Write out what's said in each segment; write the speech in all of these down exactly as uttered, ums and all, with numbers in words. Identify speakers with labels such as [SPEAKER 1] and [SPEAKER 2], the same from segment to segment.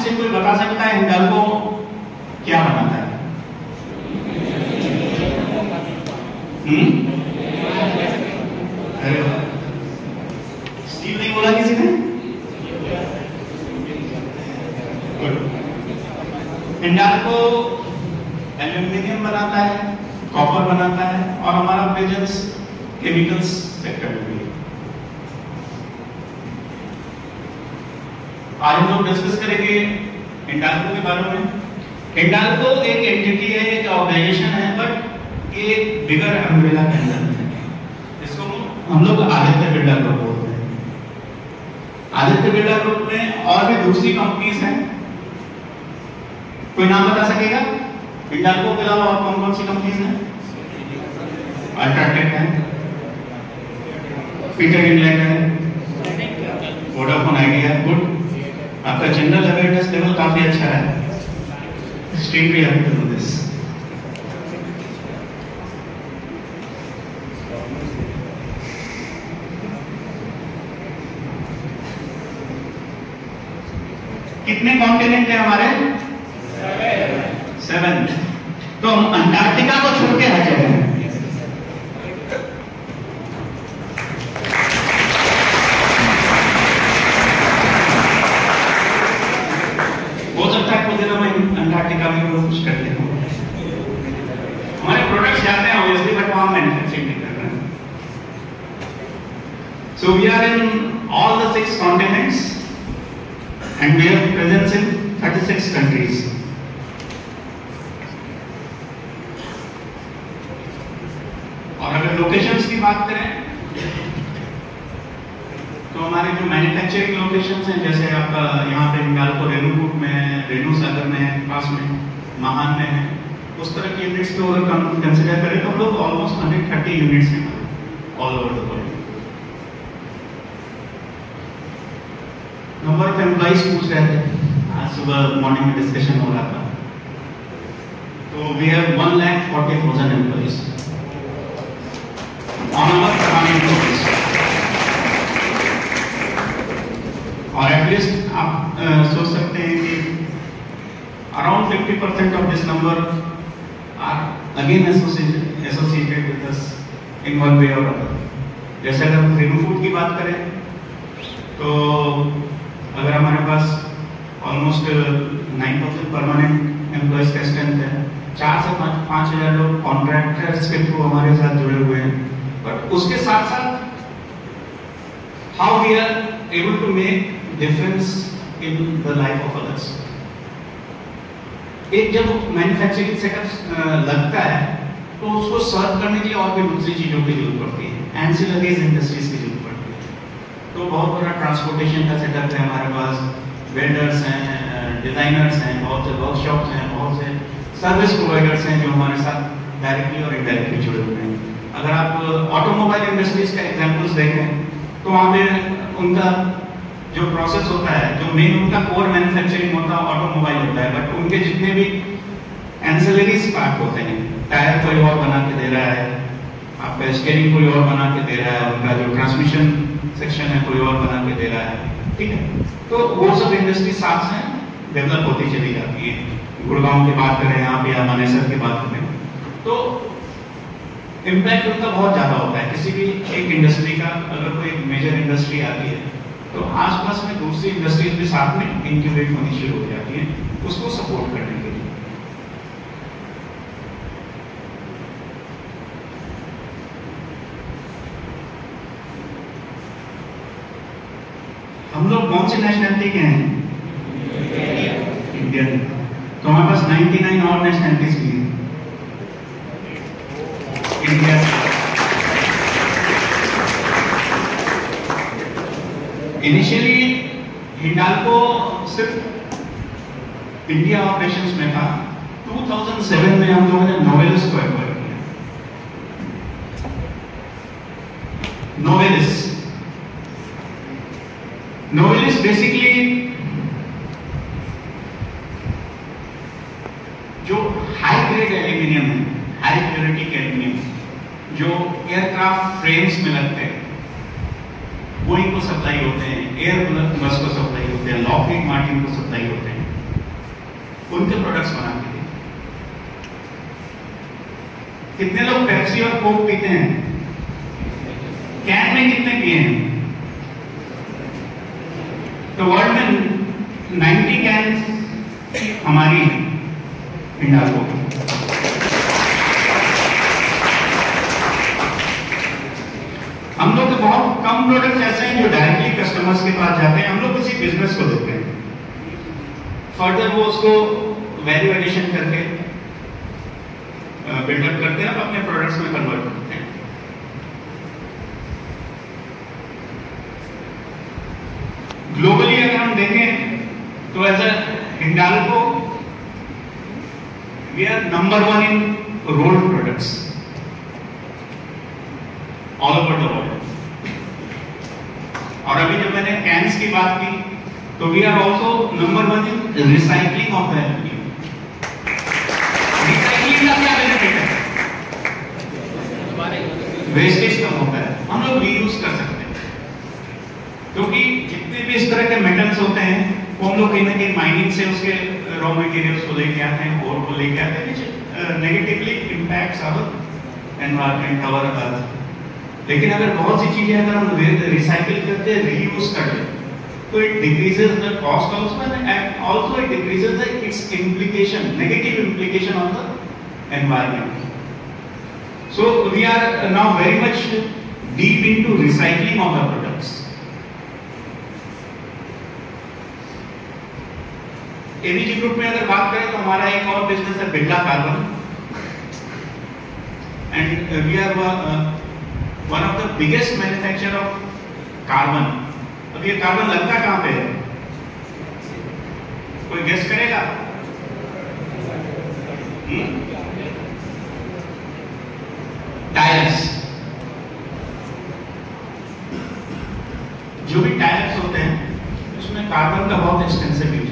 [SPEAKER 1] से कोई बता सकता है हिंडाल्को क्या बनाता है? हम्म अरे स्टील नहीं बोला किसी ने? हिंडाल्को एल्यूमिनियम बनाता है, कॉपर बनाता है और हमारा प्रेजेंस केमिकल्स सेक्टर में भी है। आज हम लोग डिस्कस करेंगे हिंडाल्को के बारे में। हिंडाल्को एक एंटिटी है, एक ऑर्गेनाइजेशन है, बट ये बिगर अम्ब्रेला के अंदर है। इसको हम लोग आदित्य बिरला ग्रुप बोलते हैं। आदित्य बिरला ग्रुप में और भी दूसरी कंपनीज हैं। कोई नाम बता सकेगा? हिंडाल्को के अलावा और कौन कौन सी कंपनीज हैं? अल्ट्राटेक है, पीटर इंग्लैंड है, वोडाफोन आइडिया। गुड, आपका जनरल अवेयरनेस लेवल काफी अच्छा है। Extremely happy to know this. कितने कॉन्टिनेंट है हमारे? सेवन। तो हम अंटार्कटिका को छोड़ के हर जगह हैं। हो सकता है कुछ दिनों में अंटार्कटिका में कुछ करते हो। हमारे प्रोडक्ट्स जाते हैं ऑब्वियसली, बट वहां मैन्युफैक्चरिंग नहीं कर रहे हैं। So we are in all the six continents and we have presence in thirty-six countries. और अगर लोकेशंस की बात करें तो हमारे जो मैन्युफैक्चरिंग लोकेशंस हैं, जैसे आपका यहाँ पे हिंडाल्को रेणुकूट में है, रेणु सागर में है, पास में महान में है, उस तरह की यूनिट्स को अगर हम कंसिडर करें तो हम लोग almost one hundred thirty units हैं all over the world. Number of employees पूछ रहे थे, आज सुबह मॉर्निंग में डिस्कशन हो रहा था। तो we have one lakh forty thousand employees on our permanent basis. और एटलीस्ट आप uh, सोच सकते हैं कि around fifty percent of this number are again associated with us in one way और अदर। जैसे अगर हम रेणुकूट की बात करें तो अगर हमारे पास almost nine thousand permanent employees का स्ट्रेंथ है, चार से पाँच पाँच हजार लोग कॉन्ट्रैक्टर्स के थ्रू हमारे साथ जुड़े हुए हैं। बट उसके साथ साथ how we are able to make difference in the life of others. एक जब मैन्युफैक्चरिंग सेटअप लगता है तो उसको सर्व करने के लिए और भी दूसरी चीजों की जरूरत पड़ती है, एंसिलरीज इंडस्ट्रीज की जरूरत पड़ती है। तो बहुत बड़ा ट्रांसपोर्टेशन का सेटअप है हमारे पास, वेंडर्स हैं, डिजाइनर्स हैं, बहुत से वर्कशॉप्स हैं, बहुत से सर्विस प्रोवाइडर्स हैं जो हमारे साथ डायरेक्टली और इनडायरेक्टली जुड़े हुए हैं। अगर आप ऑटोमोबाइल इंडस्ट्रीज का एग्जांपल्स देखें तो वहाँ पे उनका जो प्रोसेस होता है, जो मेन उनका कोर मैन्युफैक्चरिंग होता है ऑटोमोबाइल होता है, बट उनके जितने भी एंसिलरीज पार्ट होते हैं, टायर कोई और बना के दे रहा है, आपका स्टीयरिंग कोई और बना के दे रहा है, उनका जो ट्रांसमिशन सेक्शन है कोई और बना के दे रहा है, ठीक है। तो वो सब इंडस्ट्री साथ में डेवलप होती चली जाती है। गुड़गांव की बात करें यहाँ पे या मानेसर की बात करें तो इम्पैक्ट उनका बहुत ज्यादा होता है। किसी भी एक इंडस्ट्री का अगर कोई मेजर इंडस्ट्री आती है तो आसपास में दूसरी इंडस्ट्रीज भी साथ में इंक्यूबेट होनी शुरू हो जाती है उसको सपोर्ट करने के लिए। हम लोग कौन सी नेशनलिटी के हैं? इंडियन। तो हमारे पास निन्यानवे और नेशनलिटीज भी हैं इंडिया। इनिशियली हिंडाल्को सिर्फ इंडिया ऑपरेशंस में था। दो हज़ार सात में हम लोगों ने नोवेलिस को एक्वायर किया। नोवेलिस नोवेलिस बेसिकली जो हाई ग्रेड एल्यूमिनियम है, हाई प्योरिटी के एल्यूमिनियम जो एयरक्राफ्ट फ्रेम्स में लगते हैं, बोइंग को सप्लाई होते हैं, एयरबस को सप्लाई होते हैं, लॉकहीड मार्टिन को सप्लाई होते हैं, उनके प्रोडक्ट्स बनाते थे। कितने लोग पेप्सी और कोक पीते हैं? कैन में कितने पिए हैं? तो वर्ल्ड में नाइंटी कैन हमारी हिंडाल्को की। हम लोग तो बहुत कम प्रोडक्ट्स ऐसे हैं जो डायरेक्टली कस्टमर्स के पास जाते हैं। हम लोग किसी बिजनेस को देते हैं, फर्दर वो उसको वैल्यू एडिशन करके बिल्डअप करते हैं और अपने प्रोडक्ट्स में कन्वर्ट करते हैं। ग्लोबली अगर हम देखें तो as a Hindalco we are number one in rolled products all over the world. और अभी जब मैंने कैंस की बात की तो we are also number one in recycling of aluminium. Recycling का क्या बेनिफिट है? वेस्टेज कम होता है, हम लोग रीयूज कर सकते हैं, क्योंकि जितने भी इस तरह के मेटल्स होते हैं वो हम लोग कहीं ना कहीं माइनिंग से उसके रॉ मटेरियल्स को लेके आते हैं, और को लेके आते हैं, which negatively impacts our environment, our earth. लेकिन अगर बहुत सी चीजें अगर हम रिसाइकिल करते हैं, रीयूज करते हैं, तो it decreases the cost also and also it decreases the its implication, negative implication on the environment. So we are now very much deep into recycling of the products. ABG group में अगर बात करें तो हमारा एक और business है Birla Carbon, and we are one of the biggest manufacturer of carbon. अब ये कार्बन लगता कहां पे है? कोई गेस करेगा? टायर्स। जो भी टायर्स होते हैं उसमें कार्बन का बहुत एक्सटेंसिव यूज है।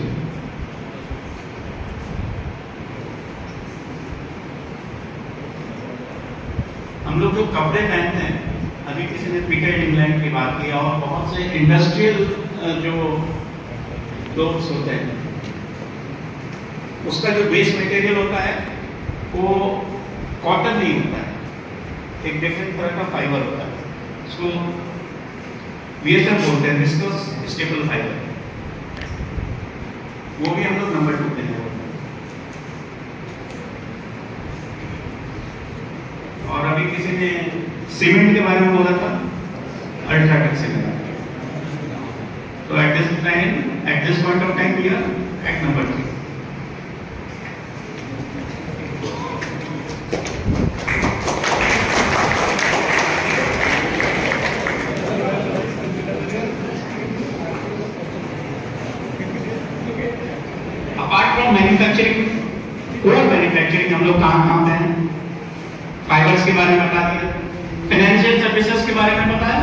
[SPEAKER 1] हम लोग जो कपड़े पहनते हैं, अभी किसी ने पीटर इंग्लैंड की बात की, और बहुत से इंडस्ट्रियल जो क्लोथ्स होते हैं उसका जो बेस मटेरियल होता है वो कॉटन नहीं होता है, एक डिफरेंट तरह का फाइबर होता है, उसको वीएसएफ बोलते हैं, विस्कोस स्टेपल फाइबर। वो भी हम लोग नंबर टू पे हैं। और अभी किसी ने सीमेंट के बारे में बोला था, अल्ट्राटेक सीमेंट। तो at this time, at this point of time we are at number three. Apart from manufacturing, core manufacturing हम लोग कहां कहां पे हैं? फाइबर्स के बारे में बता दिया, फाइनेंशियल सर्विसेज के बारे में बताया।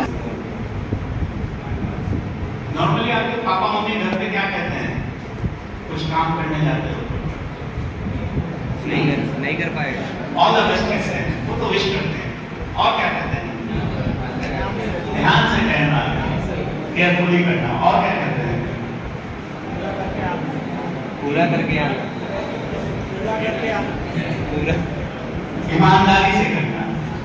[SPEAKER 1] नॉर्मली आपके पापा मम्मी घर पे क्या कहते हैं? कुछ काम करने जाते हो नहीं कर नहीं कर पाएगा, ऑल द बेस्ट कहते हैं, वो तो विश करते हैं। और क्या कहते हैं? ध्यान से कहना, केयरफुली करना। और क्या कहते हैं? पूरा करके आना, पूरा ईमानदारी से करना,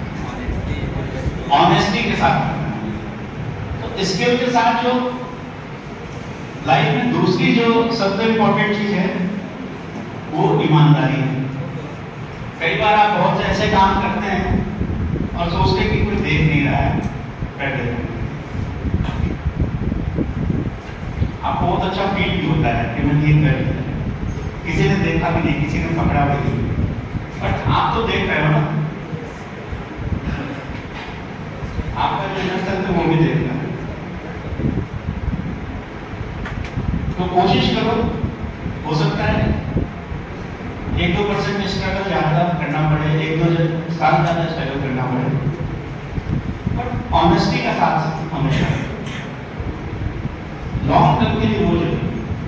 [SPEAKER 1] ऑनेस्टी के साथ करना। तो स्किल के साथ जो लाइफ में दूसरी जो सबसे इंपॉर्टेंट चीज है वो ईमानदारी है। कई बार आप बहुत से ऐसे काम करते हैं और सोचते कि कोई देख नहीं रहा है, कर देते हैं, आपको बहुत अच्छा फील भी होता है कि मैं ठीक कर दिया, किसी ने देखा भी नहीं, किसी ने पकड़ा भी नहीं, बट आप तो देख रहे हो ना, आपका जो नस्ल है वो भी देख रहा है। तो कोशिश करो, हो सकता है एक दो परसेंट स्ट्रगल ज्यादा करना पड़े, एक दो साल ज्यादा स्ट्रगल करना पड़े, बट ऑनेस्टी का साथ हमेशा लॉन्ग टर्म के लिए वो जरूरी।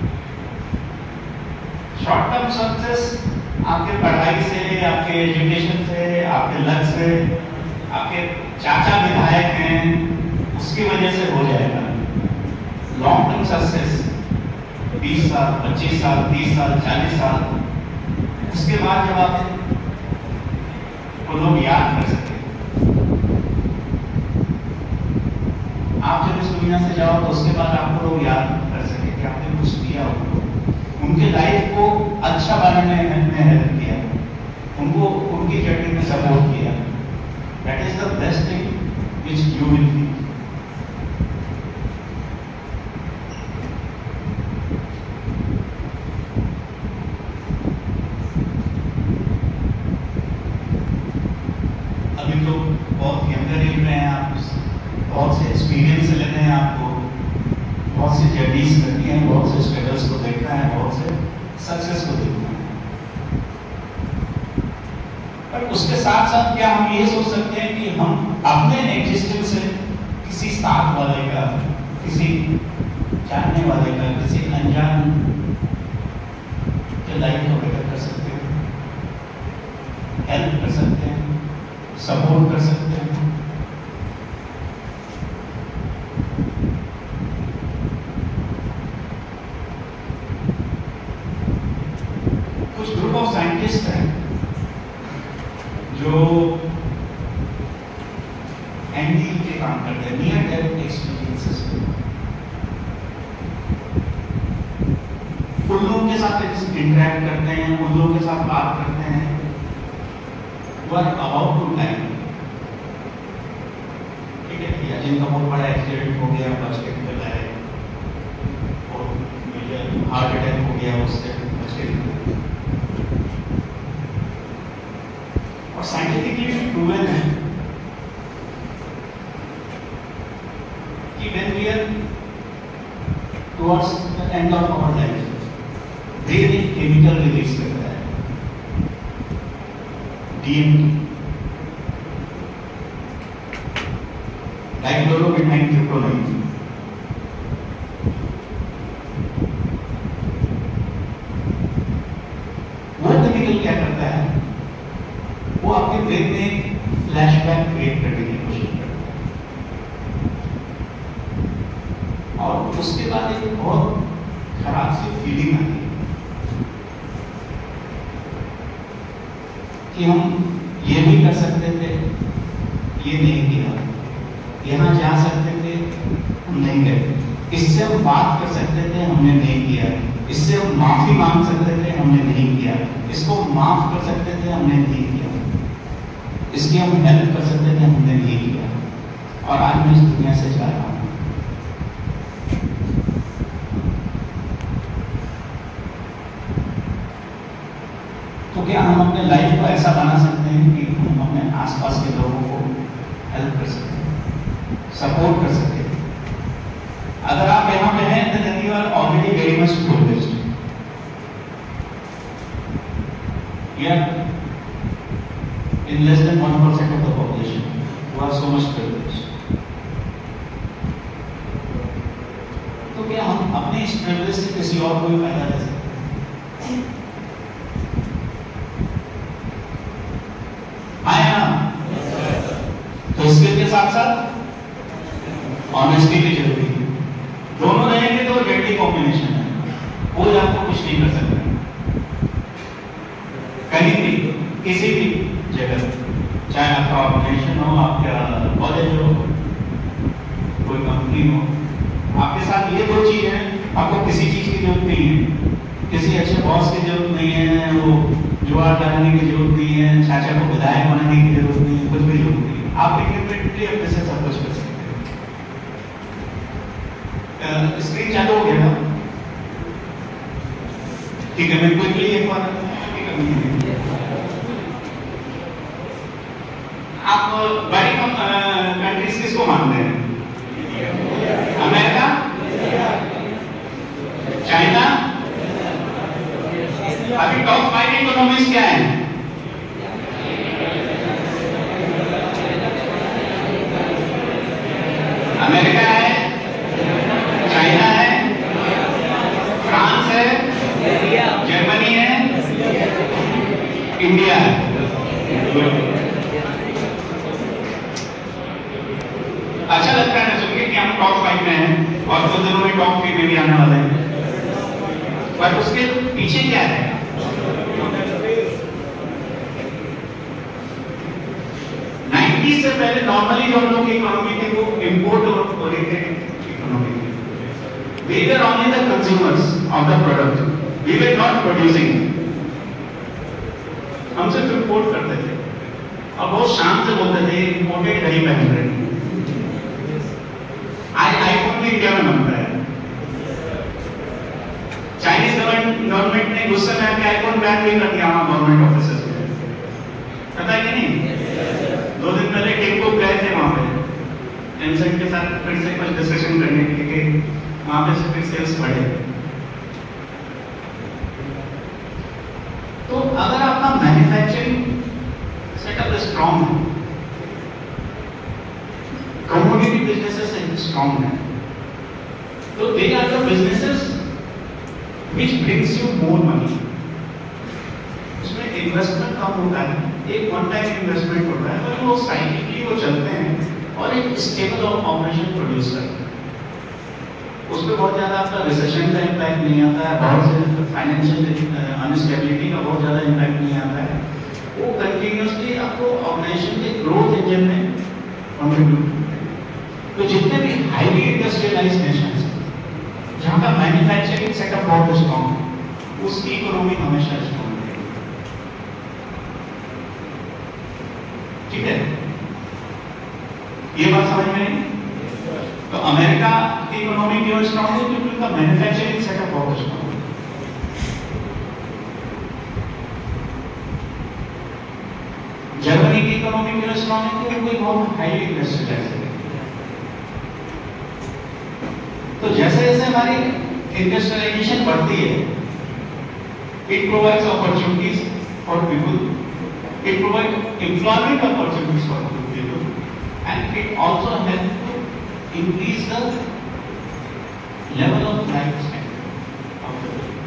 [SPEAKER 1] शॉर्ट टर्म सक्सेस आपके पढ़ाई से, आपके एजुकेशन से, आपके लक से, आपके चाचा विधायक हैं उसकी वजह से हो जाएगा। लॉन्ग टर्म सक्सेस बीस साल, पच्चीस साल, तीस साल, चालीस साल, उसके बाद जब आप वो लोग याद कर सके, आप जब इस दुनिया से जाओ तो उसके बाद आपको लोग याद कर सके कि आपने कुछ दिया उनको, उनके लाइफ को अच्छा बनाने में हेल्प किया, उनको उनकी जर्नी में सपोर्ट किया। That is the best thing which you will feel. अभी तो बहुत यंगर एज में हैं आप, बहुत से एक्सपीरियंस लेने हैं आपको, बहुत सी जर्नीज करनी है, बहुत से स्ट्रगल्स को देखना है, बहुत से सक्सेस को देखना है। पर उसके साथ साथ क्या हम ये सोच सकते हैं कि हम अपने एग्जिस्टेंस से किसी साथ वाले का, किसी जानने वाले का, किसी अनजान के लाइफ को बेटर कर सकते हैं, हेल्प कर सकते हैं, सपोर्ट कर सकते हैं। कुछ ग्रुप ऑफ साइंटिस्ट हैं जो एनडी के काम करते हैं, नियर डेथ एक्सपीरियंसेस पे। उन लोगों के साथ इंटरेक्ट करते हैं, उन लोगों के साथ बात करते हैं, वो आर अबाउट टू टाइम, ठीक है, या जिनका बहुत बड़ा एक्सीडेंट हो गया, बच के निकल आए, और मेजर हार्ट अटैक हो गया, उससे बच के निकल। और साइंटिफिकली भी प्रूवन है कि when we are towards the end of our life, brain एक केमिकल रिलीज करता है, डीएमटी, डाइक्लोरोमेथाइल ट्रिप्टोनाइन। वो केमिकल क्या करता है, वो आपके ब्रेन में फ्लैशबैक क्रिएट करने की कोशिश करता है, और उसके बाद एक बहुत खराब सी फीलिंग आती है कि हम ये भी कर सकते थे, ये नहीं किया, यहाँ जा सकते थे, हम नहीं गए, इससे हम बात कर सकते थे, हमने नहीं किया, इससे हम माफी मांग सकते थे, हमने नहीं किया, इसको माफ कर सकते थे, हमने नहीं किया, इसकी हम हेल्प कर सकते थे, हमने नहीं किया, और आज मैं इस दुनिया से जा रहा हूं। तो क्या हम अपने लाइफ को ऐसा बना सकते हैं कि हम अपने आसपास के लोगों को हेल्प कर सकते हैं, सपोर्ट कर सकते हैं? अगर आप यहाँ पे हैं then you are already very much privileged. We are in less than one percent of the population who are so much privileged. तो क्या हम अपने इस privilege से किसी और को भी फायदा दे सकते हैं? आए ना? तो इसके के साथ साथ ऑनेस्टी भी जरूरी है। दोनों रहेंगे तो डेडली कॉम्बिनेशन है, कोई आपको कुछ नहीं कर सकता। कहीं भी किसी भी जगह, चाहे आपका ऑर्गेनाइजेशन हो, आपका कॉलेज हो, कोई कंपनी हो, आपके साथ ये दो चीज है, आपको किसी चीज की जरूरत नहीं है, किसी अच्छे बॉस की जरूरत नहीं है, वो जुगाड़ लगाने की जरूरत नहीं है, चाचा को विधायक बनाने की जरूरत नहीं है, कुछ भी जरूरत नहीं है। आप इंडिपेंडेंटली अपने से सब कुछ कर सकते हैं। स्क्रीन चालू हो गया ना? ठीक है, मैं क्विकली एक बार आप बड़ी कंट्रीज किसको मानते हैं? अमेरिका, चाइना, अभी टॉप फाइव इकोनॉमीज क्या है? अमेरिका है, चाइना है, फ्रांस है, जर्मनी है, इंडिया है। अच्छा लगता है ना सुन के कि हम टॉप फाइव में हैं और कुछ दिनों में टॉप थ्री में भी आने वाले हैं। पर उसके पीछे क्या है? नाइन्टी से पहले नॉर्मली जो हम लोग की इकोनॉमी थी वो इंपोर्ट ओरिएंटेड इकोनॉमी थी. We were only the consumers of the product. We were not producing. हम सिर्फ इंपोर्ट करते थे और बहुत शान से बोलते थे इंपोर्टेड घड़ी पहन रहे हैं. आज आईफोन भी इंडिया में बनता है. चाइनीज गवर्नमेंट ने गुस्से में आके आईफोन बैन भी कर दिया वहां गवर्नमेंट ऑफिसर्स में. पता है कि नहीं? दो दिन पहले टिमको गए थे वहां पे टेंसेंट के साथ फिर से कुछ डिस्कशन करने के लिए कि वहां पे से फिर सेल्स बढ़े. तो अगर आपका मैन्युफैक्चरिंग सेटअप स्ट्रॉन्ग है, कमोडिटी बिजनेसेस स्ट्रॉन्ग है, तो they are the businesses which brings you more money. उसमें इन्वेस्टमेंट कम होता है, एक वन टाइम इन्वेस्टमेंट होता है, पर वो साइक्लिकली वो चलते हैं और एक स्टेबल ऑपरेशन प्रोड्यूस करते हैं. उसमें बहुत ज़्यादा आपका रिसेशन का इम्पैक्ट नहीं आता है, बहुत से फाइनेंशियल अनस्टेबिलिटी का बहुत ज़्यादा इम्पैक्ट नहीं आता है. वो कंटिन्यूसली आपको ऑर्गेनाइजेशन के ग्रोथ इंजन में कंट्रीब्यूट. तो जितने भी हाईली इंडस्ट्रियलाइज्ड नेशंस जहाँ का मैन्युफैक्चरिंग सेटअप बहुत स्ट्रॉन्ग है, उसकी इकोनॉमी हमेशा स्ट्रॉन्ग है. ठीक है, ये बात समझ में आई? तो अमेरिका की इकोनॉमी क्यों स्ट्रॉन्ग है? क्योंकि उनका मैन्युफैक्चरिंग सेटअप बहुत स्ट्रॉन्ग है. जर्मनी की इकोनॉमी क्यों स्ट्रॉन्ग है? क्योंकि उनकी बहुत हाईली इंडस्ट्रियलाइज्ड है. तो जैसे जैसे हमारी इंडस्ट्रियलाइजेशन बढ़ती है, it provides opportunities for people, it provide employment opportunities for people, and it also help to increase the level of life standard of the people.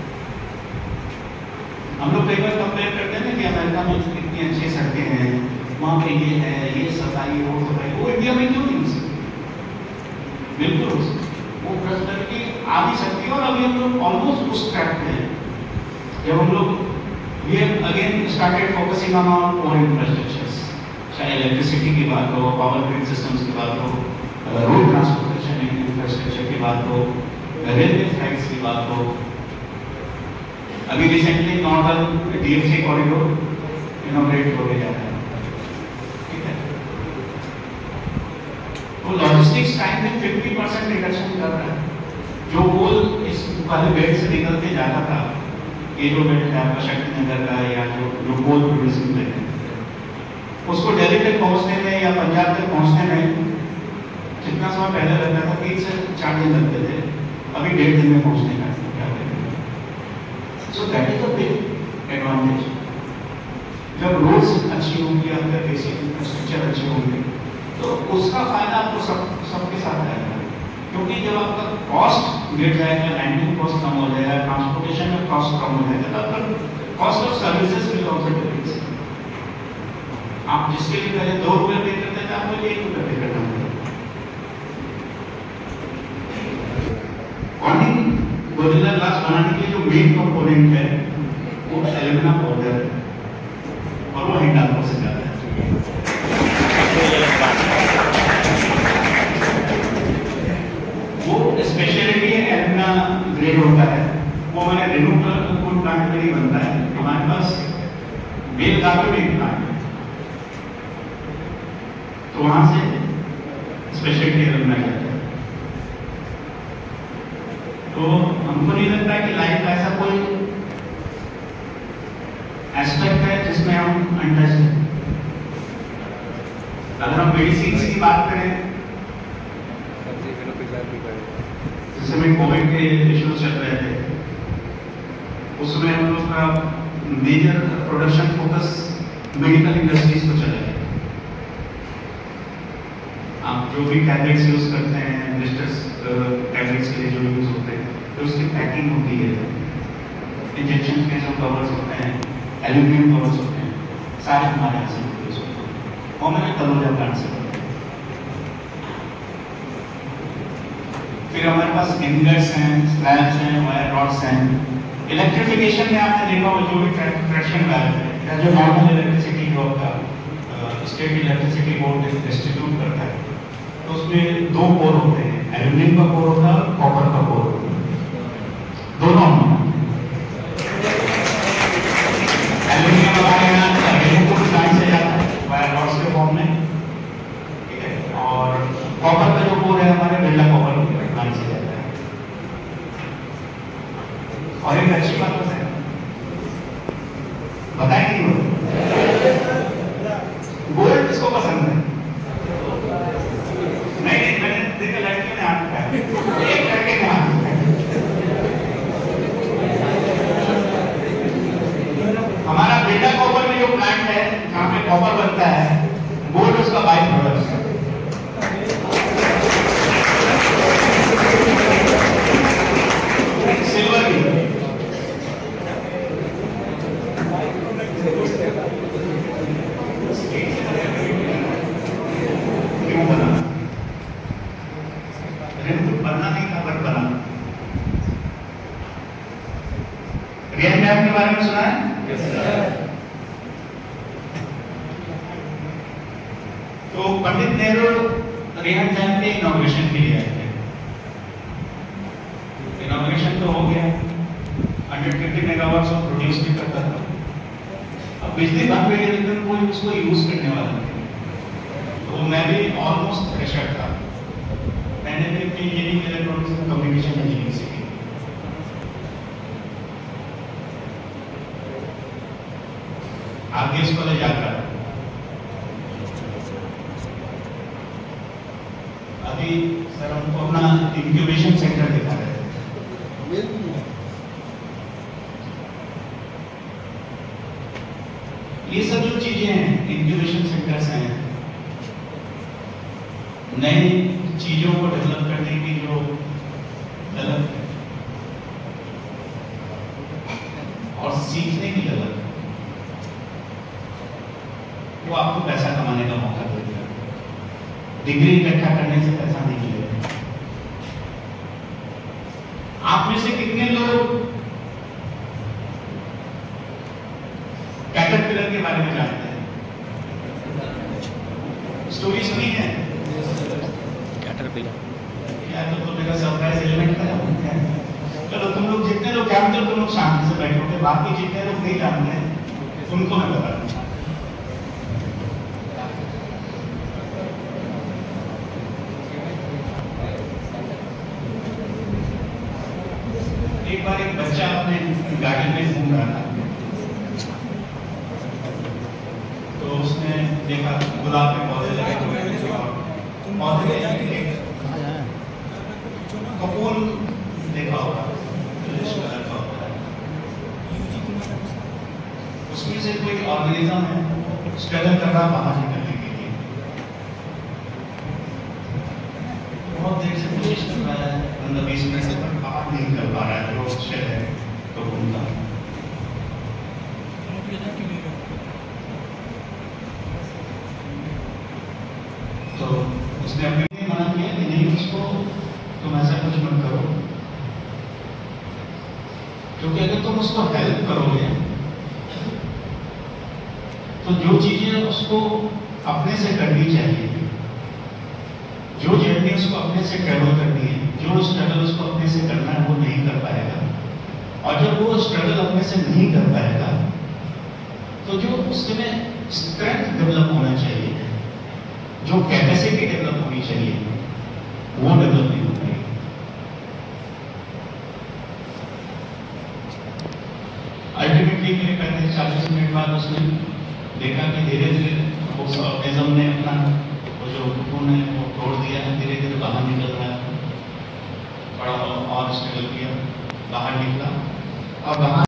[SPEAKER 1] हम लोग कई बार कंपेयर करते हैं ना कि अमेरिका में इतनी अच्छी सड़कें हैं, वहाँ पे ये है, ये सफाई, वो सफाई, वो इंडिया में क्यों नहीं हो सकती? बिल्कुल हो सकती. वो प्रॉस्पेरिटी आ भी सकती है और अभी हम लोग ऑलमोस्ट उस ट्रैक पे हैं. जब हम लोग we have again started focusing on our core infrastructures, चाहे इलेक्ट्रिसिटी की बात हो, पावर ग्रिड सिस्टम्स की बात हो, रोड ट्रांसपोर्टेशन इंफ्रास्ट्रक्चर की बात हो, रेलवे फ्लाइट्स की बात हो. अभी recently northern DFC corridor inaugurate हो गया है. ठीक है, वो लॉजिस्टिक्स टाइम में फिफ्टी परसेंट रिडक्शन कर रहा है. जो गोल इस वाले बेल्ट से निकलते जाता था, ये जो बेल्ट है आपका शक्ति नगर का या जो जो गोल प्रोड्यूसिंग बेल्ट है, उसको दिल्ली तक पहुंचने में या पंजाब तक पहुंचने में जितना समय पहले लगता था, तीन से चार दिन लगते थे, अभी डेढ़ दिन में पहुंचने का क्या करेंगे. So that is a big advantage. जब रोड्स अच्छी होंगी या फिर बेसिक इंफ्रास्ट्रक्चर अच्छे होंगे तो उसका फायदा आपको सब सबके साथ आएगा. क्योंकि जब आपका कॉस्ट गिर जाएगा, लैंडिंग कॉस्ट कम हो जाएगा, ट्रांसपोर्टेशन में कॉस्ट कम हो जाएगा, तो आपका cost of services will also decrease. आप जिसके लिए पहले दो रुपए पे करते थे, आपको एक रुपए पे करना पड़ेगा. कॉर्निंग गोरिल्ला ग्लास बनाने के लिए जो मेन कंपोनेंट है वो एल्यूमिना पाउडर है और वो हिंडाल्को से जाता है. वो स्पेशलिटी एल्यूमिना ग्रेड होता है. वो हमारे रिन्यूएबल फूड प्लांट में ही बनता है. हमारे पास बेल कार्बोनेट प्लांट है, तो वहां से स्पेशलिटी एल्यूमिना जाता है. तो हमको नहीं लगता कि लाइफ का ऐसा कोई एस्पेक्ट है जिसमें हम अनटच्ड हैं. अगर हम मेडिसिन की बात करें, जैसे में कोविड के इश्यूज चल रहे थे, उसमें हम लोग का major production focus medical industries को चला गया. आप जो भी टैबलेट्स यूज करते हैं, ब्लिस्टर्स टैबलेट्स के लिए जो यूज होते हैं, तो उसकी पैकिंग होती है, इंजेक्शन के जो कवर्स होते हैं, एल्यूमिनियम कवर्स होते हैं, सारे हमारे यहाँ से यूज होते हैं. और मैंने तलोजा प्लांट से. फिर हमारे पास इंगर्स हैं, स्लैब्स हैं, वायर रॉड्स हैं, इलेक्ट्रिफिकेशन में आपने देखा हो जो भी ट्रैक्शन वाल्व है या जो नॉर्मल इलेक्ट्रिसिटी जो आपका स्टेट इलेक्ट्रिसिटी बोर्ड डिस्ट्रीब्यूट करता है, तो उसमें दो कोर होते हैं, एल्यूमिनियम का कोर होता है और कॉपर का कोर होता है। दोनों एल्यूमिनियम हमारे यहाँ रेणुकूट प्लांट से जाता है वायर रॉड्स के फॉर्म में, ठीक है, और कॉपर का जो कोर है हमारे बिरला कॉपर प्लांट से जाता है। और एक अच्छी बात है बताएं कि गोल्ड किसको पसंद है? नहीं नहीं मैंने देखा लड़कियों ने हाथ उठाया, एक लड़के ने हाथ उठाया। हमारा बिरला कॉपर में जो प्लांट है जहां पे कॉपर बनता है, गोल्ड उसका बाई प्रोडक्ट है। सिल्वर भी क्यों बना? रेणुकूट बनना नहीं था बट बना। रियान डैम के बारे में सुना है? Yes sir. तो पंडित नेहरू रियान डैम के इनॉग्रेशन के लिए आए थे। इनॉग्रेशन तो हो गया, एक सौ पचास मेगावाट ऑफ प्रोड्यूस भी करता था। अब बिजली बंद हो गई लेकिन कोई उसको यूज करने वाला नहीं। तो मैं भी ऑलमोस्ट फ्रेशर था, मैंने भी engineering electronics and communication engineering सीखी। आगे कॉलेज जाकर अभी सर हमको अपना इंक्यूबेशन सेंटर दिखा रहे थे। ये सब जो चीजें हैं, इंक्यूबेशन सेंटर्स हैं, नई चीजों को डेवलप करने की जो ललक है और सीखने की ललक, वो आपको पैसा कमाने का मौका देगा। डिग्री इकट्ठा करने से पैसा नहीं मिलेगा। आप में से कितने लोग कैटरपिलर के बारे में जानते हैं? स्टोरी सुनी है? कैटरपिलर यार तो तुम मेरा सरप्राइज एलिमेंट है। चलो तुम लोग जितने लोग जानते हो तुम लोग शांति से बैठोगे, बाकी जितने लोग नहीं जानते उनको मैं बता दूं। एक बार एक बच्चा अपने गार्डन में घूम रहा था, तो उसने देखा गुलाब के पौधे लगे हुए हैं, पौधे में कपूल देखा होगा, कलर का होता है, उसमें से कोई ऑर्गेनिज्म है स्ट्रगल कर रहा बाहर निकलने के लिए, बहुत देर से कोशिश कर रहा है, पंद्रह बीस मिनट से बाहर नहीं निकल पा रहा है, जो शेल है तो घूमता। तो उसने अपने मना किया कि नहीं उसको तुम ऐसा कुछ मत करो, क्योंकि अगर तुम उसको हेल्प करोगे तो जो चीजें उसको अपने से करनी चाहिए, जो जर्नी उसको अपने से ट्रेवल करनी है, जो स्ट्रगल उसको अपने से करना है वो नहीं कर पाएगा। और जब वो स्ट्रगल अपने से नहीं कर पाएगा तो जो उसमें स्ट्रेंथ डेवलप होना चाहिए, जो कैपेसिटी डेवलप होनी चाहिए, वो डेवलप नहीं हो पाएगी। अल्टीमेटली मेरे कहने से चालीस मिनट बाद उसने देखा कि धीरे धीरे उस ऑर्गेनिज्म ने अपना वो जो कोकून है वो तोड़ दिया है, धीरे धीरे बाहर निकल रहा है। थोड़ा और स्ट्रगल किया, बाहर निकला और बाहर